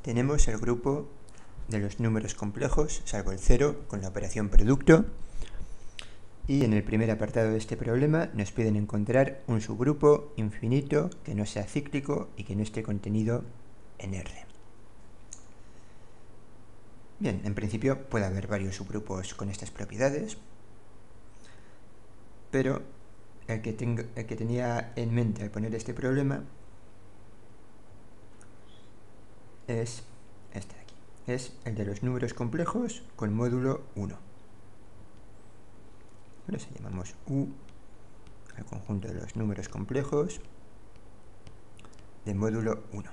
tenemos el grupo de los números complejos, salvo el 0, con la operación producto. Y en el primer apartado de este problema nos piden encontrar un subgrupo infinito que no sea cíclico y que no esté contenido en R. Bien, en principio puede haber varios subgrupos con estas propiedades, pero el que tenía en mente al poner este problema es este de aquí. Es el de los números complejos con módulo 1. Por eso llamamos U al conjunto de los números complejos de módulo 1.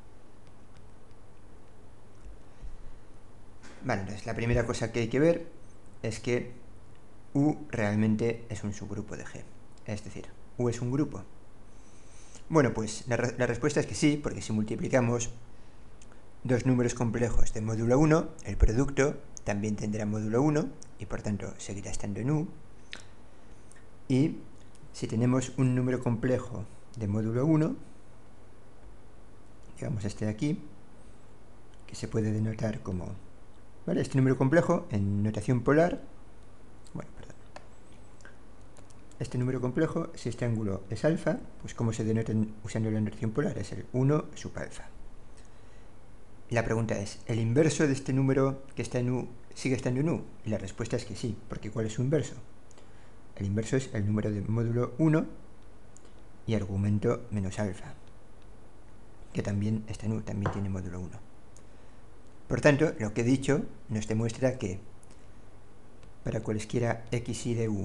Vale, entonces la primera cosa que hay que ver es que U realmente es un subgrupo de G. Es decir, U es un grupo. Bueno, pues la respuesta es que sí, porque si multiplicamos dos números complejos de módulo 1, el producto también tendrá módulo 1 y por tanto seguirá estando en U. Y si tenemos un número complejo de módulo 1, digamos este de aquí, que se puede denotar como, ¿vale? Este número complejo en notación polar, este número complejo, si este ángulo es alfa, pues ¿cómo se denota usando la notación polar? Es el 1 sub alfa. La pregunta es, ¿el inverso de este número que está en U sigue estando en U? Y la respuesta es que sí, porque ¿cuál es su inverso? El inverso es el número de módulo 1 y argumento menos alfa, que también está en U, también tiene módulo 1. Por tanto, lo que he dicho nos demuestra que para cualesquiera x y de U,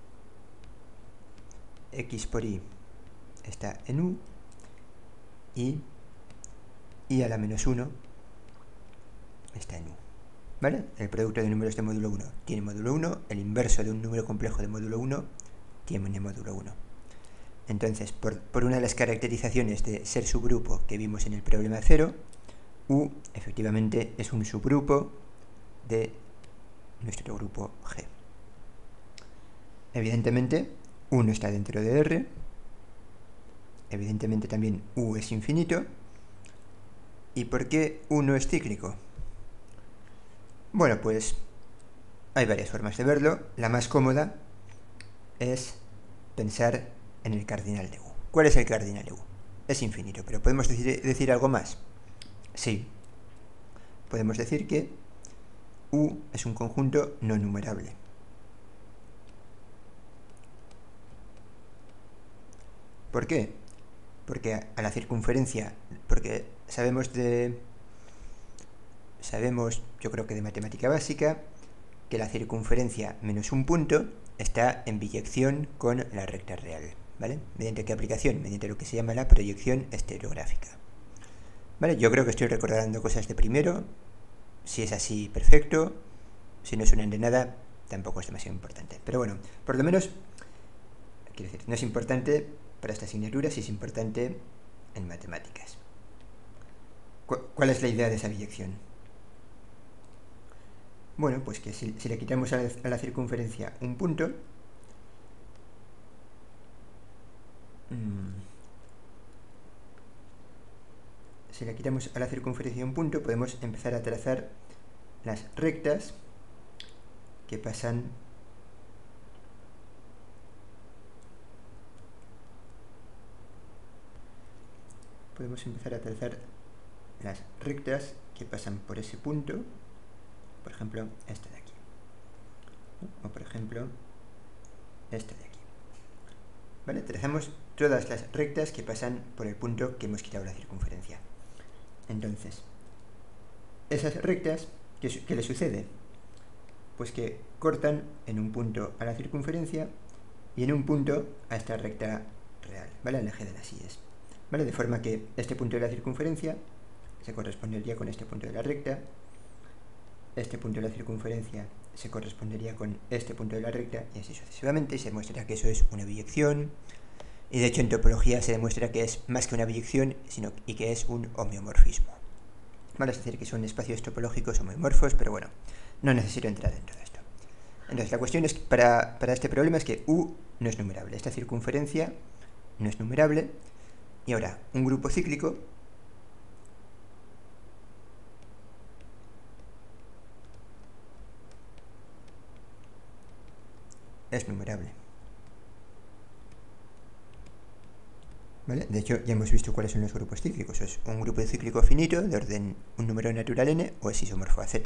x por y está en U y a la menos 1 está en U. ¿Vale? El producto de números de módulo 1 tiene módulo 1, el inverso de un número complejo de módulo 1 tiene módulo 1. Entonces, por una de las caracterizaciones de ser subgrupo que vimos en el problema 0, U efectivamente es un subgrupo de nuestro grupo G. Evidentemente, U no está dentro de R, evidentemente también U es infinito. ¿Y por qué U no es cíclico? Bueno, pues hay varias formas de verlo. La más cómoda es pensar en el cardinal de U. ¿Cuál es el cardinal de U? Es infinito, pero ¿podemos decir algo más? Sí. Podemos decir que U es un conjunto no numerable. ¿Por qué? Porque a la circunferencia, porque sabemos, yo creo que de matemática básica, que la circunferencia menos un punto está en biyección con la recta real, ¿vale? ¿Mediante qué aplicación? Mediante lo que se llama la proyección estereográfica. ¿Vale? Yo creo que estoy recordando cosas de primero. Si es así, perfecto. Si no suenan de nada, tampoco es demasiado importante. Pero bueno, por lo menos, quiero decir, no es importante para esta asignatura, si es importante en matemáticas. ¿Cuál es la idea de esa biyección? Bueno, pues que si le quitamos a la circunferencia un punto, si le quitamos a la circunferencia un punto, podemos empezar a trazar las rectas que pasan por ese punto, por ejemplo, este de aquí, o por ejemplo, este de aquí. ¿Vale? Trazamos todas las rectas que pasan por el punto que hemos quitado la circunferencia. Entonces, esas rectas, ¿qué le sucede? Pues que cortan en un punto a la circunferencia y en un punto a esta recta real, ¿vale? Al eje de las íes. ¿Vale? De forma que este punto de la circunferencia se correspondería con este punto de la recta, este punto de la circunferencia se correspondería con este punto de la recta y así sucesivamente. Se demuestra que eso es una biyección, y de hecho en topología se demuestra que es más que una biyección y que es un homeomorfismo. ¿Vale? Es decir, que son espacios topológicos homeomorfos, pero bueno, no necesito entrar en todo esto. Entonces la cuestión es para este problema es que U no es numerable, esta circunferencia no es numerable, y ahora un grupo cíclico es numerable. ¿Vale? De hecho, ya hemos visto cuáles son los grupos cíclicos. Es un grupo cíclico finito de orden un número natural n o es isomorfo a z.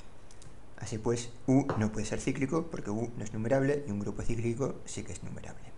Así pues, U no puede ser cíclico porque U no es numerable y un grupo cíclico sí que es numerable.